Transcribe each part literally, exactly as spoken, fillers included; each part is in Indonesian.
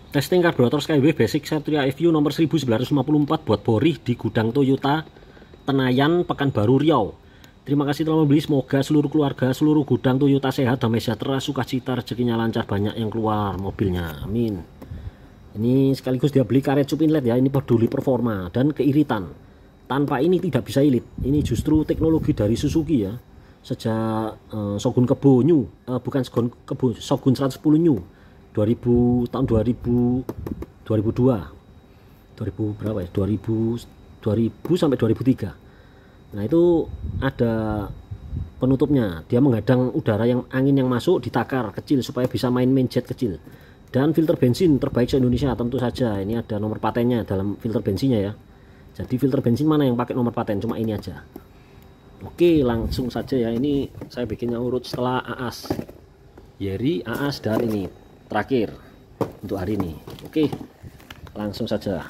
Testing karburator Skyway Basic Satria F U nomor seribu sembilan ratus lima puluh empat buat Bori di gudang Toyota Tenayan, Pekanbaru, Riau. Terima kasih telah membeli, semoga seluruh keluarga, seluruh gudang Toyota sehat, damai sejahtera, sukacita, rezekinya lancar, banyak yang keluar mobilnya, amin. Ini sekaligus dia beli karet cup inlet ya, ini peduli performa dan keiritan. Tanpa ini tidak bisa irit, ini justru teknologi dari Suzuki ya. Sejak uh, Shogun Kebo New, uh, bukan Shogun Kebo, Shogun seratus sepuluh New dua ribu, tahun dua ribu, dua ribu dua, dua ribu berapa ya, dua ribu, dua ribu sampai dua ribu tiga. Nah itu ada penutupnya, dia menghadang udara yang angin yang masuk, ditakar kecil supaya bisa main main jet kecil. Dan filter bensin terbaik se-Indonesia tentu saja, ini ada nomor patennya dalam filter bensinnya ya. Jadi filter bensin mana yang pakai nomor paten, cuma ini aja. Oke, langsung saja ya, ini saya bikinnya urut setelah A A S, Yeri, A A S, dan ini terakhir untuk hari ini. Oke, langsung saja.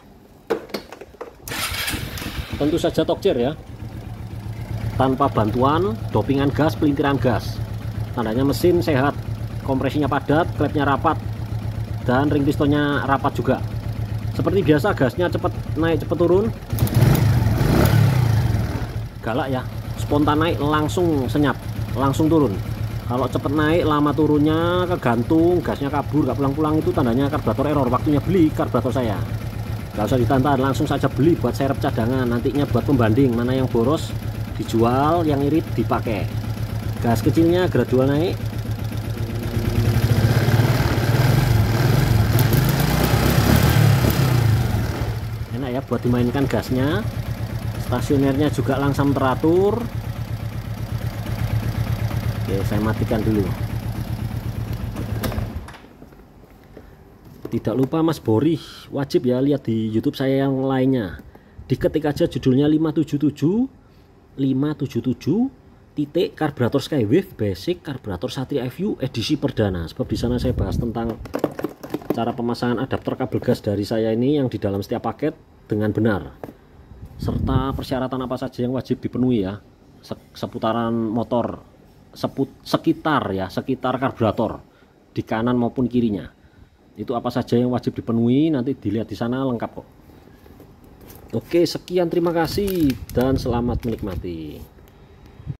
Tentu saja tokcer ya, tanpa bantuan dopingan gas, pelintiran gas. Tandanya mesin sehat, kompresinya padat, klepnya rapat, dan ring pistonnya rapat juga. Seperti biasa gasnya cepat naik cepat turun, galak ya, spontan naik langsung senyap, langsung turun. Kalau cepet naik lama turunnya kegantung, gasnya kabur gak pulang-pulang, itu tandanya karburator error. Waktunya beli karburator saya, gak usah ditantang, langsung saja beli buat serep cadangan, nantinya buat pembanding mana yang boros dijual, yang irit dipakai. Gas kecilnya gradual naik. Enak ya buat dimainkan gasnya. Stasionernya juga langsam teratur. Oke, saya matikan dulu. Tidak lupa Mas Bori, wajib ya lihat di YouTube saya yang lainnya. Diketik aja judulnya lima tujuh tujuh lima tujuh tujuh titik karburator Skyway Basic karburator Satria F U edisi perdana. Sebab di sana saya bahas tentang cara pemasangan adapter kabel gas dari saya ini yang di dalam setiap paket dengan benar, serta persyaratan apa saja yang wajib dipenuhi ya seputaran motor, seput, sekitar ya sekitar karburator di kanan maupun kirinya. Itu apa saja yang wajib dipenuhi, nanti dilihat di sana lengkap kok. Oke, sekian, terima kasih dan selamat menikmati.